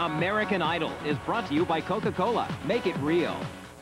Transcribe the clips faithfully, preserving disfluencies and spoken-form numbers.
American Idol is brought to you by Coca-Cola. Make it real.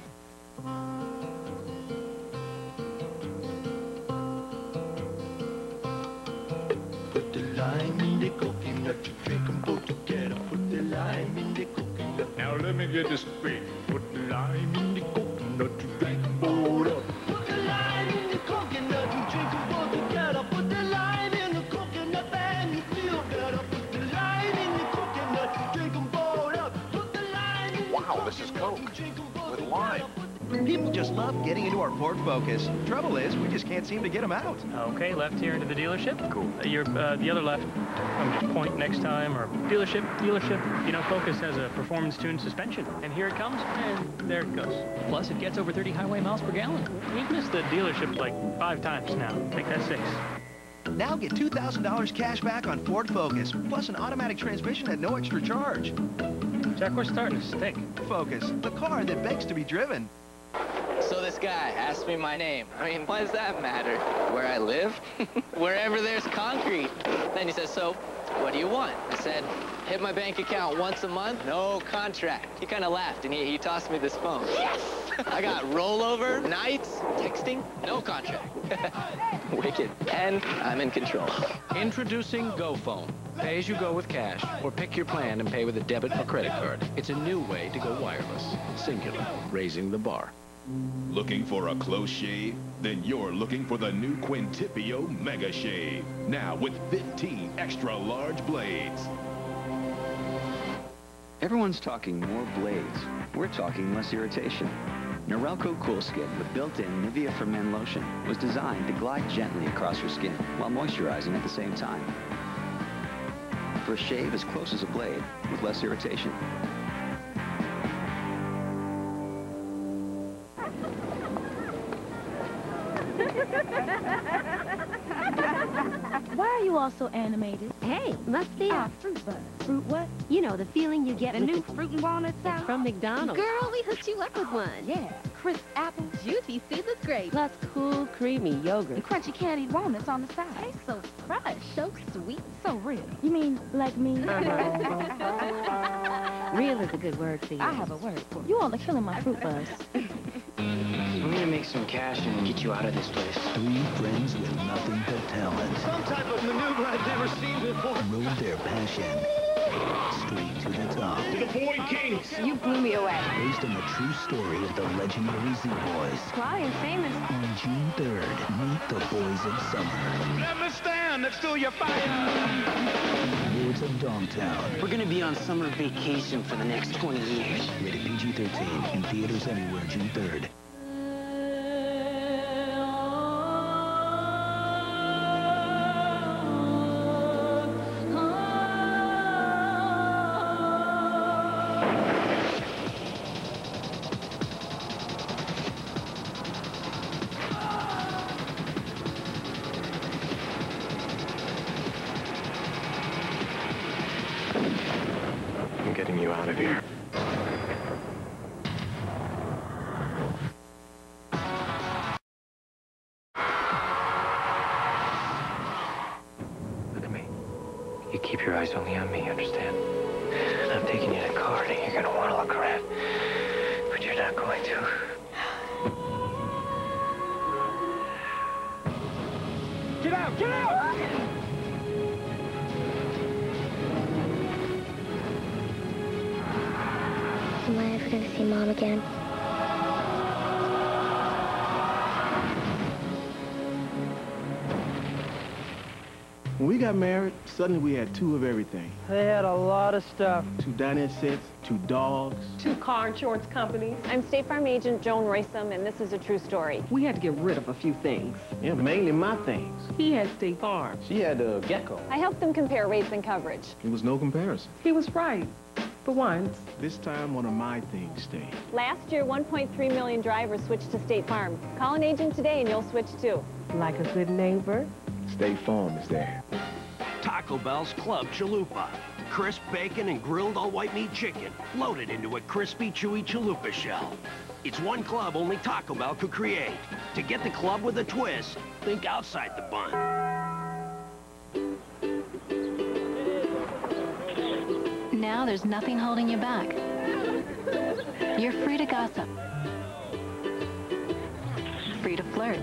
Put the lime in the coconut, you drink them both together. Put the lime in the coconut. Now let me get this straight. Put the lime in the coconut, you drink them both up. Put the lime in the coconut, you drink them both together. Put the lime in the coconut and you feel better. Put the lime in the coconut, you drink them both up. Put the lime in the wow, this is Coke with lime. People just love getting into our Ford Focus. Trouble is, we just can't seem to get them out. Okay, left here into the dealership. Cool. Uh, you're uh, the other left. Um, just point next time, or dealership, dealership. You know, Focus has a performance-tuned suspension, and here it comes, and there it goes. Plus, it gets over thirty highway miles per gallon. We've missed the dealership like five times now. Make that six. Now get two thousand dollars cash back on Ford Focus, plus an automatic transmission at no extra charge. Jack, we're starting to stink. Focus, the car that begs to be driven. So this guy asked me my name. I mean, why does that matter? Where I live? Wherever there's concrete. Then he says, so, what do you want? I said, hit my bank account once a month, no contract. He kind of laughed, and he, he tossed me this phone. Yes! I got rollover, nights, texting, no contract. Wicked. And I'm in control. Introducing GoPhone. Pay as you go with cash, or pick your plan and pay with a debit or credit card. It's a new way to go wireless. Cingular, raising the bar. Looking for a close shave? Then you're looking for the new Quintipio Mega Shave. Now with fifteen extra large blades. Everyone's talking more blades. We're talking less irritation. Norelco Cool Skin with built-in Nivea for Men lotion was designed to glide gently across your skin while moisturizing at the same time. For a shave as close as a blade with less irritation. Why are you all so animated? Hey, must be Ah, fruit bud. Fruit what? You know, the feeling you get The with new fruit and walnut salad? from McDonald's. Girl, we hooked you up with one. Yeah. Crisp apple, juicy seedless grape. Plus cool, creamy yogurt. And crunchy candied walnuts on the side. Tastes so fresh, so sweet, so real. You mean like me? Real is a good word for you. I have a word for you. You all are killing my fruit buzz. I'm gonna make some cash and get you out of this place. Three friends with nothing but talent. Some type of maneuver I've never seen before. Rode their passion straight to the top. To the Boy Kings! You blew me away. Based on the true story of the legendary Z-Boys. Fly and famous. On June third, meet the Boys of Summer. Let me stand next to your fire! Lords of Dogtown. We're gonna be on summer vacation for the next twenty years. Rated P G thirteen in theaters everywhere June third. I'm getting you out of here. Look at me. You keep your eyes only on me, understand? I'm taking you to court and you're gonna want to look around. But you're not going to. Get out! Get out! Am I ever gonna see Mom again? When we got married, suddenly we had two of everything. They had a lot of stuff. Two dinette sets, two dogs. Two car insurance companies. I'm State Farm agent Joan Roysam, and this is a true story. We had to get rid of a few things. Yeah, mainly my things. He had State Farm. She had a gecko. I helped them compare rates and coverage. It was no comparison. He was right. For once. This time, one of my things stayed. Last year, one point three million drivers switched to State Farm. Call an agent today and you'll switch too. Like a good neighbor. State Farm is there. Taco Bell's Club Chalupa. Crisp bacon and grilled all-white meat chicken, loaded into a crispy, chewy chalupa shell. It's one club only Taco Bell could create. To get the club with a twist, think outside the bun. Now Now there's nothing holding you back. You're free to gossip. Free to flirt.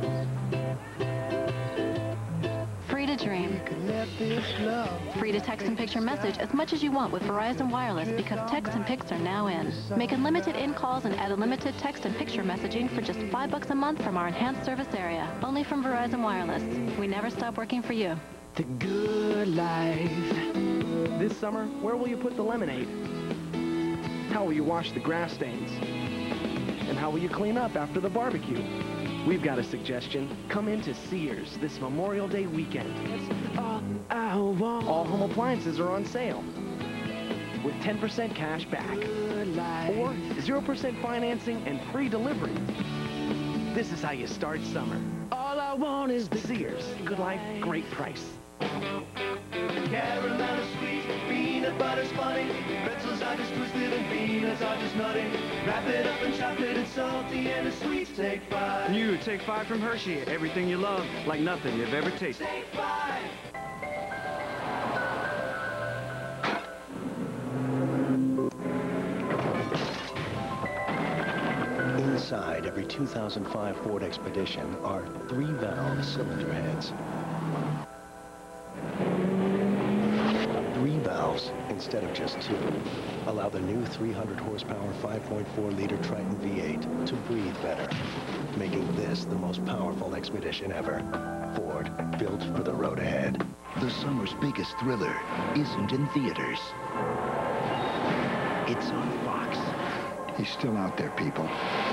Free to dream. Free to text and picture message as much as you want with Verizon Wireless because text and pics are now in. Make unlimited in-calls and add unlimited text and picture messaging for just five bucks a month from our enhanced service area. Only from Verizon Wireless. We never stop working for you. The good life. This summer, where will you put the lemonade? How will you wash the grass stains? And how will you clean up after the barbecue? We've got a suggestion. Come into Sears this Memorial Day weekend. All, all home appliances are on sale with ten percent cash back or zero percent financing and free delivery. This is how you start summer. All I want is the Sears. Good life, great price. Caramel is sweet, peanut butter's funny, pretzels are just twisted and peanuts are just nutty. Wrap it up in chocolate, it's salty and it's sweet. Take five. You take five from Hershey. Everything you love, like nothing you've ever tasted. Take five. Inside every two thousand five Ford Expedition are three valve cylinder heads. Three valves instead of just two allow the new three hundred horsepower five point four liter Triton V eight to breathe better, making this the most powerful Expedition ever. Ford, built for the road ahead. The summer's biggest thriller isn't in theaters. It's on Fox. He's still out there, people.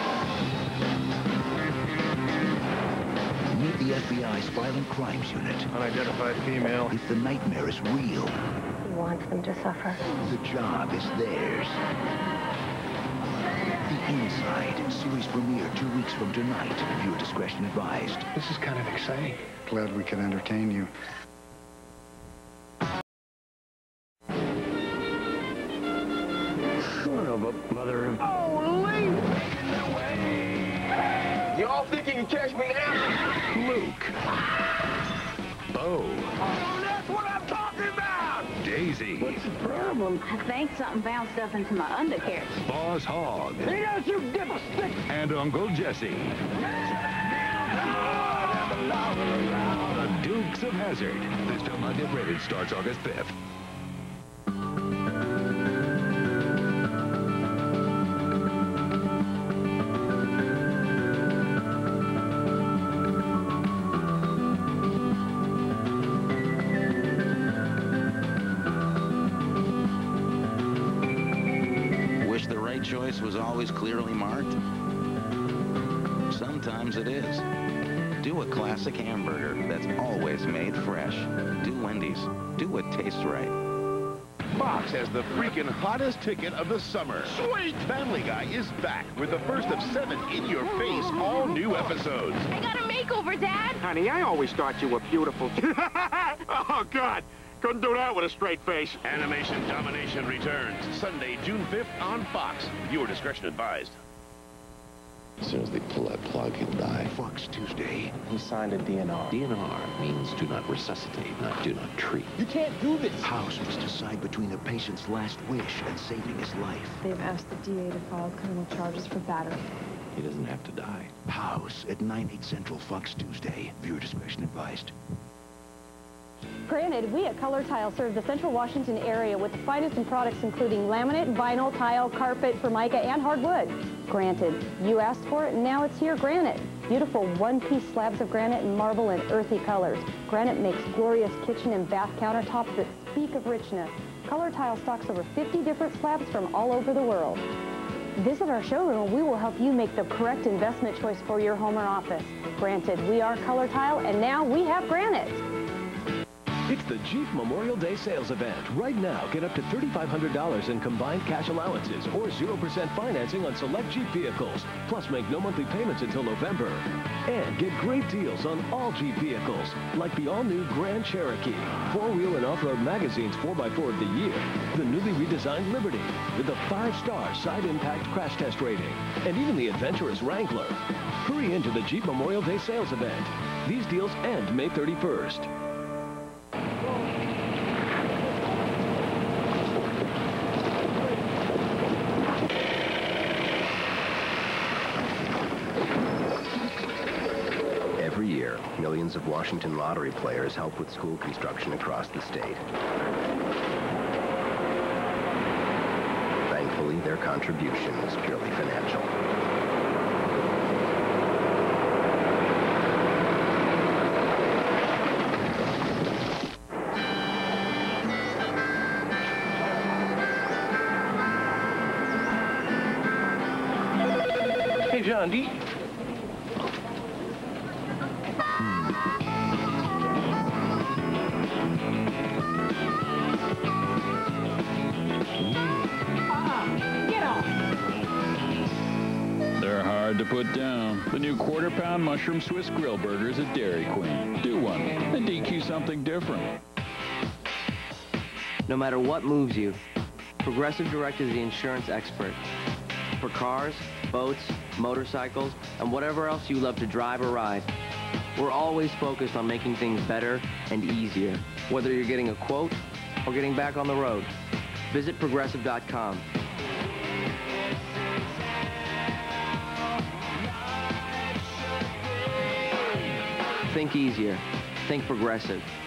Meet the F B I's Violent Crimes Unit. Unidentified female. If the nightmare is real, He wants them to suffer. the job is theirs. The Inside, series premiere two weeks from tonight. Viewer discretion advised. This is kind of exciting. Glad we could entertain you. Son of a mother of... Oh, leave! You all think you can catch me now? Luke. Bo. Oh, that's what I'm talking about! Daisy. What's the problem? I think something bounced up into my undercarriage. Boss Hogg. Hey, don't you dipstick! And Uncle Jesse. The Dukes of Hazzard. This film on Get Rated starts August fifth. Wish the right choice was always clearly marked? Sometimes it is. Do a classic hamburger that's always made fresh. Do Wendy's. Do what tastes right. Fox has the freaking hottest ticket of the summer. Sweet! Family Guy is back with the first of seven in-your-face, all-new episodes. I got a makeover, Dad. Honey, I always thought you were beautiful. Oh, God. Couldn't do that with a straight face. Animation Domination returns Sunday, June fifth on Fox. Viewer discretion advised. As soon as they pull that plug, he'll die. Fox Tuesday. He signed a D N R. D N R means do not resuscitate, not do not treat. You can't do this. House must decide between a patient's last wish and saving his life. They've asked the D A to file criminal charges for battery. He doesn't have to die. House at nine, eight Central, Fox Tuesday. Viewer discretion advised. Granted, we at Color Tile serve the Central Washington area with the finest in products including laminate, vinyl, tile, carpet, formica, and hardwood. Granted, you asked for it, and now it's here, granite. Beautiful one-piece slabs of granite in marble and earthy colors. Granite makes glorious kitchen and bath countertops that speak of richness. Color Tile stocks over fifty different slabs from all over the world. Visit our showroom and we will help you make the correct investment choice for your home or office. Granted, we are Color Tile, and now we have granite. It's the Jeep Memorial Day sales event. Right now, get up to three thousand five hundred dollars in combined cash allowances or zero percent financing on select Jeep vehicles. Plus, make no monthly payments until November. And get great deals on all Jeep vehicles, like the all-new Grand Cherokee, four-wheel and off-road magazine's four by four of the year, the newly redesigned Liberty, with a five-star side impact crash test rating, and even the adventurous Wrangler. Hurry into the Jeep Memorial Day sales event. These deals end May thirty-first. thousands of Washington lottery players help with school construction across the state. Thankfully, their contribution is purely financial. Hey, John, do you... They're hard to put down. The new quarter-pound mushroom Swiss grill burgers at Dairy Queen. Do one and D Q something different. No matter what moves you, Progressive Direct is the insurance expert. For cars, boats, motorcycles, and whatever else you love to drive or ride, we're always focused on making things better and easier, whether you're getting a quote or getting back on the road. Visit progressive dot com. Think easier. Think Progressive.